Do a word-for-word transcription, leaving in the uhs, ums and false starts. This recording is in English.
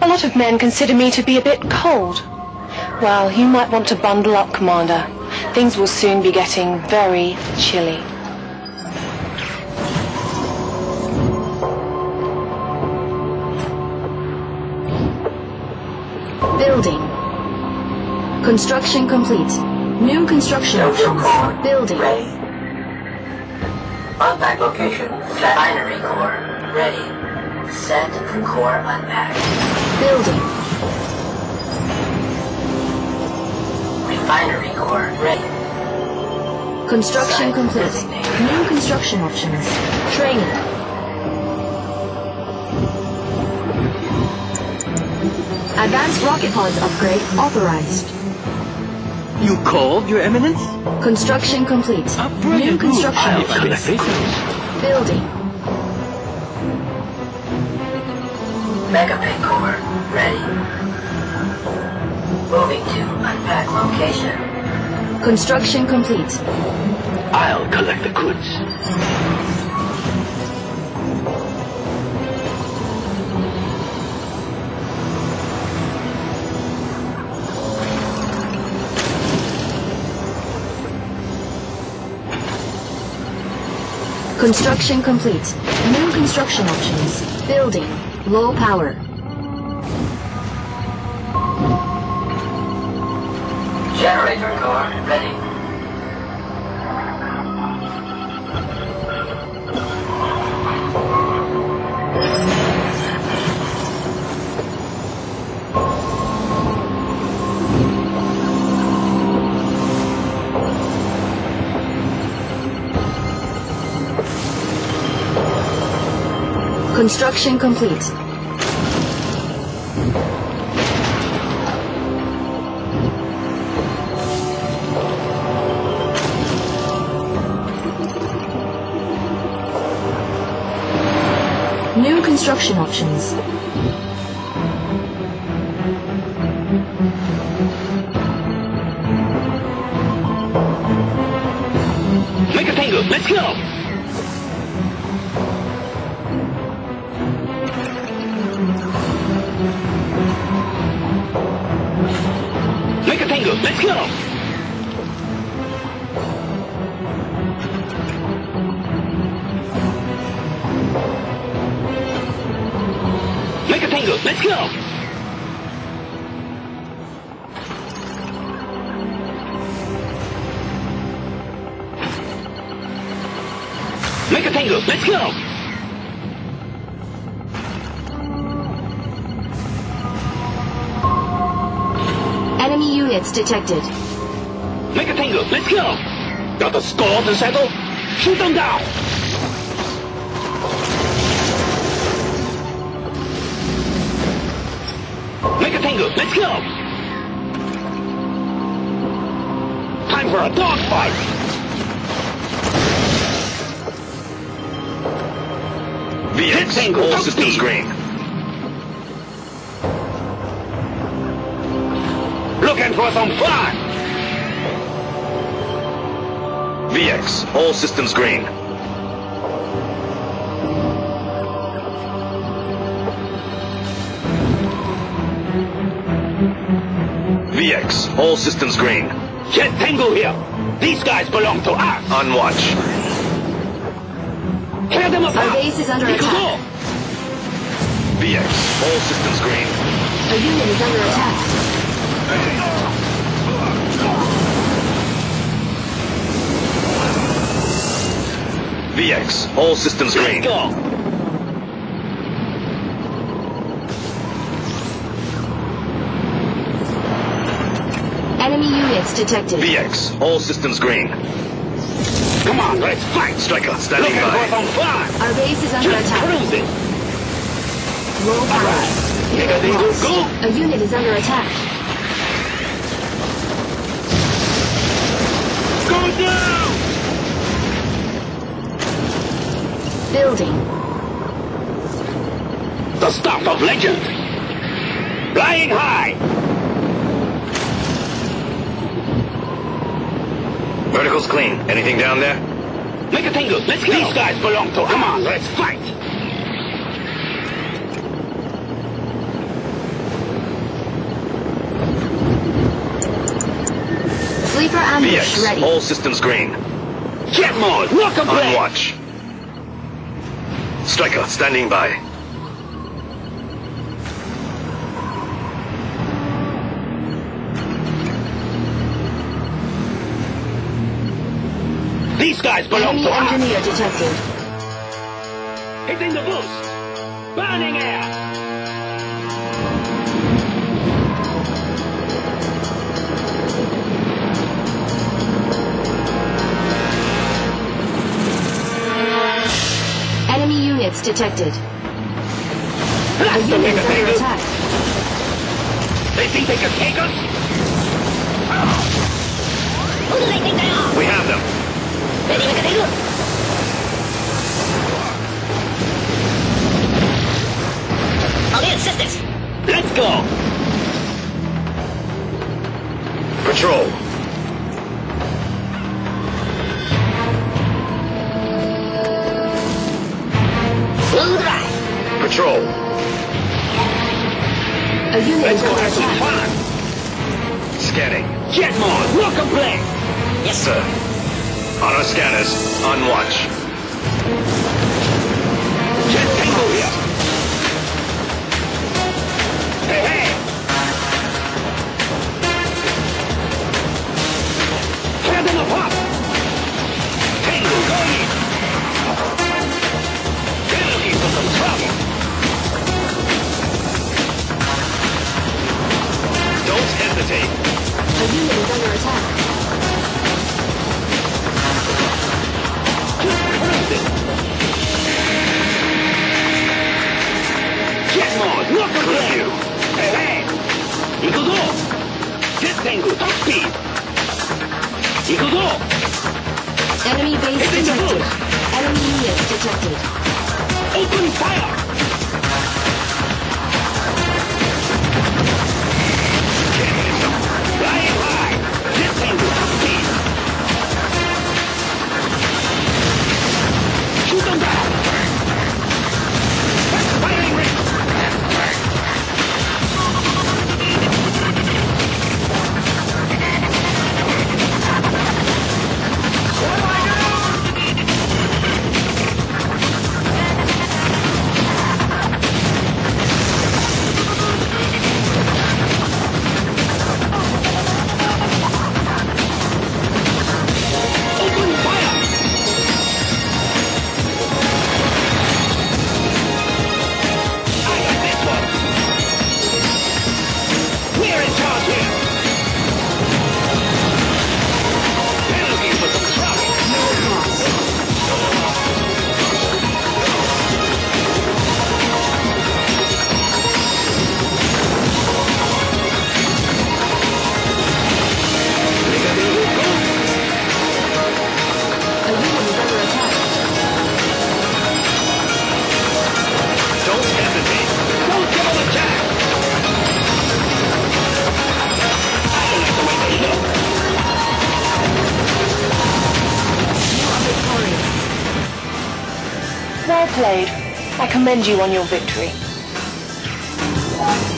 A lot of men consider me to be a bit cold. Well, you might want to bundle up, Commander. Things will soon be getting very chilly. Building. Construction complete. New construction options. Building. Ready. Unpack location. Binary core. Ready. Set and core unpacked. Building. Refinery core. Ready. Construction complete. New construction options. Training. Advanced rocket pods upgrade authorized. You called, Your Eminence? Construction complete. New construction options. Building. Megapin core. Ready. Moving to unpack location. Construction complete. I'll collect the goods. Construction complete. New construction options. Building. Low power. Generator core. Ready. Construction complete. New construction options. Make a tango, let's go! Make a tango, let's go! Make a tango, let's go! Make a tango, let's go! Enemy units detected. Make a tango, let's go! Got the score to settle? Shoot them down! Make a tango, let's go! Time for a dogfight! V X, tango, all systems green. Looking for some fun! V X, all systems green. V X, all systems green. Jet Tango here! These guys belong to us! On watch. Tear them apart! Our base is under attack. V X, all systems green. A unit is under attack. V X, all systems green. Let's go! Enemy units detected. V X, all systems green. Come on, let's fight! Striker, standing Looking for by. some fun! Our base is under Just attack. cruising! Low power. Alright, make a tango, go! A unit is under attack. Go down! Building. The stuff of legend! Flying high! Vertical's clean. Anything down there? Make a tango, let's go! These guys belong to us! Come on, let's fight! Sleeper ambush V X, ready. all systems green. Jet mode, lock and On play! watch. Striker, standing by. These guys belong Enemy to us! engineer detected. Hitting the boost! Burning air! Enemy units detected. The Blast them, unit is under Megatangle! attack. They think they can take us? Who do they think they are? We have them. Ready, Megatangle? I'll need assistance. Let's go! Patrol. Blue drive! Patrol. A unit Let's is go under have some attack. fun! Scanning. Jet mode, lock and play! Yes, sir. On our scanners. On watch. Jet tango here! Hey, hey! Tear them apart! Tango going in! They're looking for some trouble! Don't hesitate. A unit is under attack. Just cruise it! Jet mode, lock and play! Review. Hey, hey! Ikuzo! Jet tango, top speed! Ikuzo! Enemy base Hitting the detected. boost. Enemy units detected. Open fire! Flying high! Jet tango, top speed! Shoot them down! Firing range! Open fire! I got this one! We're in charge here! They're looking for some trouble! No loss. A unit is under attack. Don't hesitate. Don't give them a chance! I don't like the way they look! You are victorious. Well played. I commend you on your victory.